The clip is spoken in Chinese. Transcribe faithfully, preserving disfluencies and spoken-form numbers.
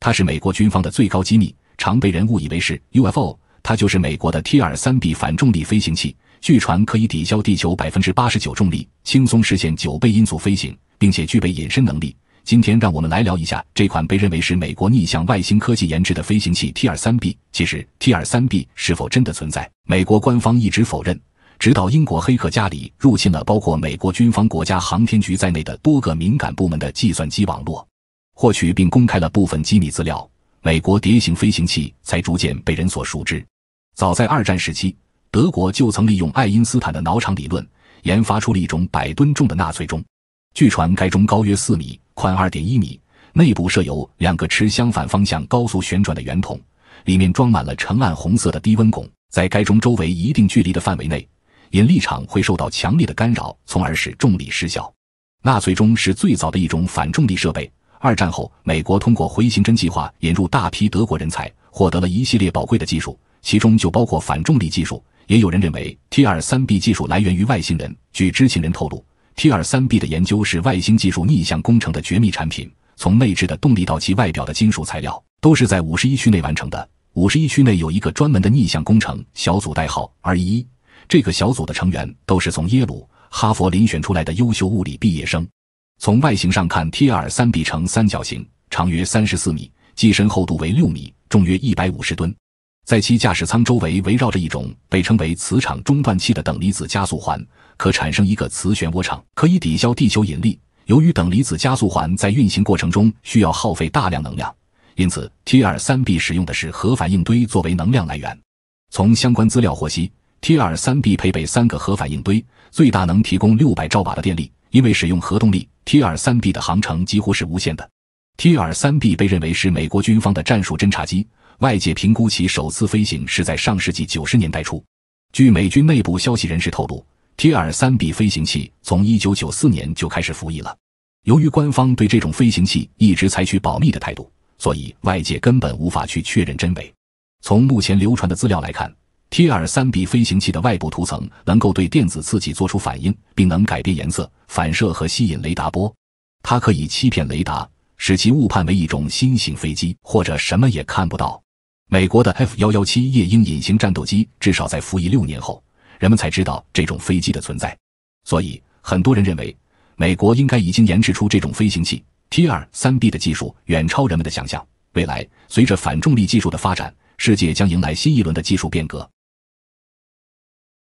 它是美国军方的最高机密，常被人误以为是 U F O， 它就是美国的 T 二十三 B 反重力飞行器，据传可以抵消地球 百分之八十九 重力，轻松实现九倍音速飞行，并且具备隐身能力。今天让我们来聊一下这款被认为是美国逆向外星科技研制的飞行器 T 二十三 B。 其实 T 二十三 B 是否真的存在，美国官方一直否认，直到英国黑客家里入侵了包括美国军方国家航天局在内的多个敏感部门的计算机网络，获取并公开了部分机密资料，美国蝶形飞行器才逐渐被人所熟知。早在二战时期，德国就曾利用爱因斯坦的脑场理论，研发出了一种百吨重的纳粹钟。据传该钟高约四米，宽 二点一米，内部设有两个持相反方向高速旋转的圆筒，里面装满了呈暗红色的低温汞。在该钟周围一定距离的范围内，引力场会受到强烈的干扰，从而使重力失效。纳粹钟是最早的一种反重力设备。二战后，美国通过回形针计划引入大批德国人才，获得了一系列宝贵的技术，其中就包括反重力技术。也有人认为 T 二十三 B 技术来源于外星人。据知情人透露， T 二十三 B 的研究是外星技术逆向工程的绝密产品，从内置的动力到其外表的金属材料，都是在五十一区内完成的。五十一区内有一个专门的逆向工程小组，代号 二一一， 这个小组的成员都是从耶鲁、哈佛遴选出来的优秀物理毕业生。从外形上看， T 二十三 B 呈三角形，长约三十四米，机身厚度为六米，重约一百五十吨。在其驾驶舱周围围绕着一种被称为磁场中断器的等离子加速环，可产生一个磁漩涡场，可以抵消地球引力。由于等离子加速环在运行过程中需要耗费大量能量，因此 T 二十三 B 使用的是核反应堆作为能量来源。从相关资料获悉， T 二十三 B 配备三个核反应堆，最大能提供六百兆瓦的电力。因为使用核动力， T 二十三 B 的航程几乎是无限的。 T 二十三 B 被认为是美国军方的战术侦察机，外界评估其首次飞行是在上世纪九十年代初。据美军内部消息人士透露， T 二十三 B 飞行器从一九九四年就开始服役了。由于官方对这种飞行器一直采取保密的态度，所以外界根本无法去确认真伪。从目前流传的资料来看， T 二十三 B 飞行器的外部涂层能够对电子刺激做出反应，并能改变颜色、反射和吸引雷达波。它可以欺骗雷达，使其误判为一种新型飞机，或者什么也看不到。美国的 F 一一七 夜鹰隐形战斗机至少在服役六年后，人们才知道这种飞机的存在。所以很多人认为，美国应该已经研制出这种飞行器。 T 二十三 B 的技术远超人们的想象，未来随着反重力技术的发展，世界将迎来新一轮的技术变革。